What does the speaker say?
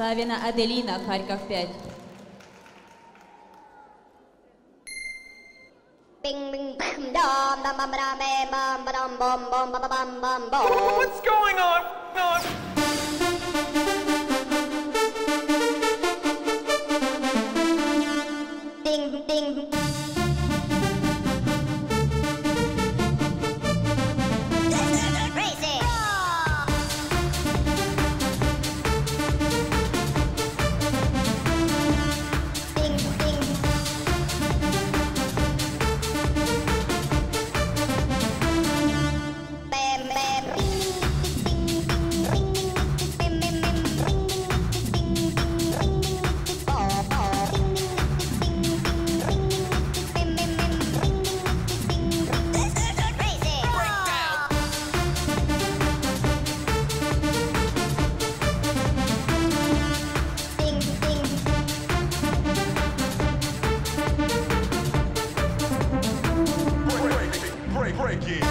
Савина Аделина, Харьков 5. What's going on? Ding, ding. Crazy. Ding, ding. Bam, bam. Ding, ding, ding, ring, ding, bam, bam, bam, ring, ding, ding, ding, ring, ding, bo, bo, ring, ding, ding, ring, bam, bam, bam, ring, ding, crazy. Ding, ding. Break it.